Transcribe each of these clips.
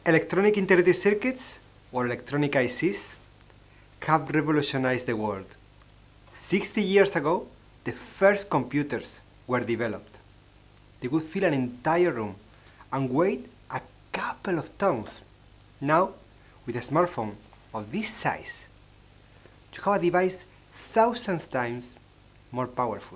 Electronic integrated circuits, or electronic ICs, have revolutionized the world. 60 years ago, the first computers were developed. They could fill an entire room and weigh a couple of tons. Now, with a smartphone of this size, you have a device thousands times more powerful.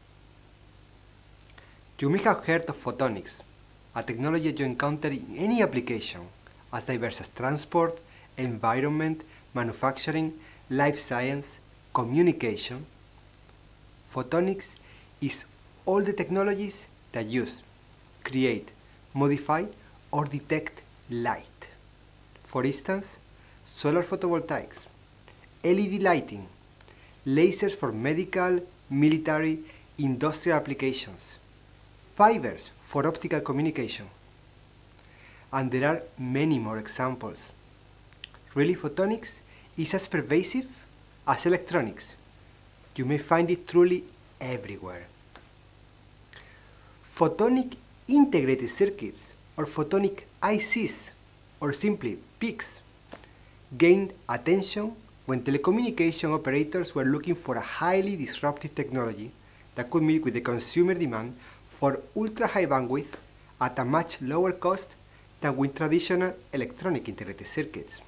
You may have heard of photonics, a technology you encounter in any application, as diverse as transport, environment, manufacturing, life science, communication. Photonics is all the technologies that use, create, modify, or detect light. For instance, solar photovoltaics, LED lighting, lasers for medical, military, industrial applications, fibers for optical communication. And there are many more examples. Really, photonics is as pervasive as electronics. You may find it truly everywhere. Photonic integrated circuits, or photonic ICs, or simply PICs, gained attention when telecommunication operators were looking for a highly disruptive technology that could meet with the consumer demand for ultra-high bandwidth at a much lower cost than with traditional electronic integrated circuits.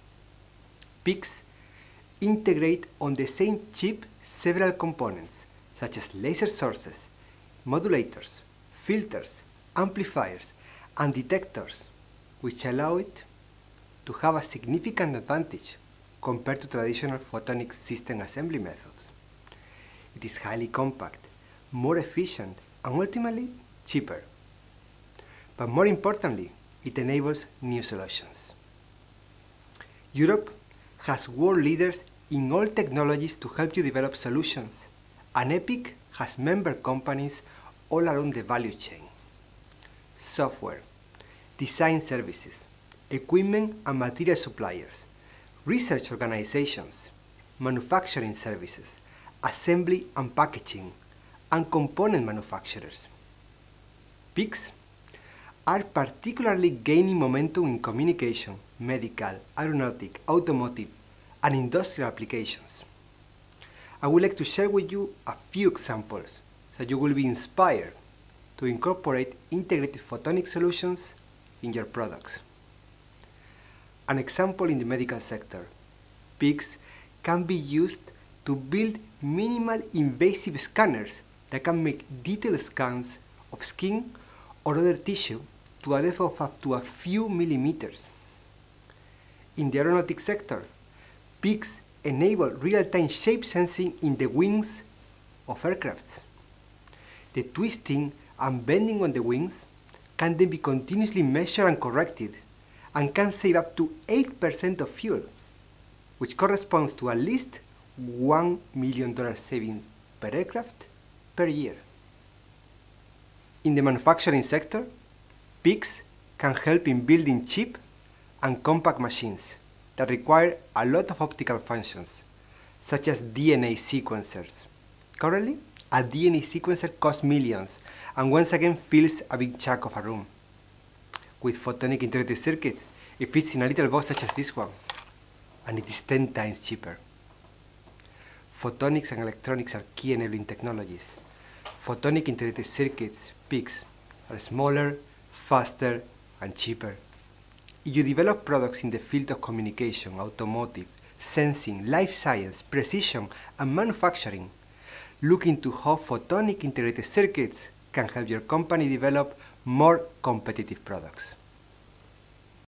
PICs integrate on the same chip several components, such as laser sources, modulators, filters, amplifiers, and detectors, which allow it to have a significant advantage compared to traditional photonic system assembly methods. It is highly compact, more efficient, and ultimately cheaper. But more importantly, it enables new solutions. Europe has world leaders in all technologies to help you develop solutions, and EPIC has member companies all along the value chain. Software, design services, equipment and material suppliers, research organizations, manufacturing services, assembly and packaging, and component manufacturers. PICs are particularly gaining momentum in communication, medical, aeronautic, automotive, and industrial applications. I would like to share with you a few examples so you will be inspired to incorporate integrated photonic solutions in your products. An example in the medical sector, PICs can be used to build minimal invasive scanners that can make detailed scans of skin or other tissue to a depth of up to a few millimeters. In the aeronautic sector, PICs enable real-time shape sensing in the wings of aircrafts. The twisting and bending on the wings can then be continuously measured and corrected, and can save up to 8% of fuel, which corresponds to at least $1 million saving per aircraft per year. In the manufacturing sector, PICs can help in building cheap and compact machines that require a lot of optical functions, such as DNA sequencers. Currently, a DNA sequencer costs millions and once again fills a big chunk of a room. With photonic integrated circuits, it fits in a little box such as this one, and it is 10 times cheaper. Photonics and electronics are key enabling technologies. Photonic integrated circuits, PICs, are smaller, faster, and cheaper. If you develop products in the field of communication, automotive, sensing, life science, precision, and manufacturing, look into how photonic integrated circuits can help your company develop more competitive products.